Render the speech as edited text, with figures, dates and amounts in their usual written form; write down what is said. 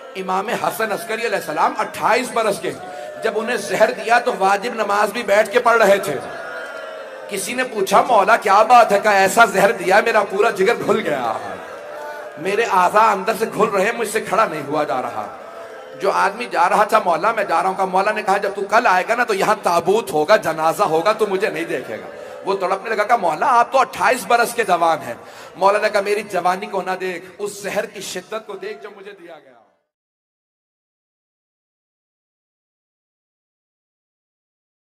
इमाम हसन अस्करी अलैहिस्सलाम 28 बरस के, जब उन्हें जहर दिया तो वाजिब नमाज भी बैठ के पढ़ रहे थे। किसी ने पूछा मौला क्या बात है? कहा ऐसा जहर दिया मेरा पूरा जिगर घुल गया है, मेरे आज़ा अंदर से घुल रहे, मुझसे खड़ा नहीं हुआ जा रहा। जो आदमी जा रहा था, मौला मैं जा रहा हूँ, का मौला ने कहा जब तू कल आएगा ना तो यहाँ ताबूत होगा, जनाजा होगा, तू मुझे नहीं देखेगा। वो तड़पने लगा, कहा मौला आप तो 28 बरस के जवान हैं। मौला ने कहा मेरी जवानी को ना देख, उस जहर की शिद्दत को देख जो मुझे दिया गया।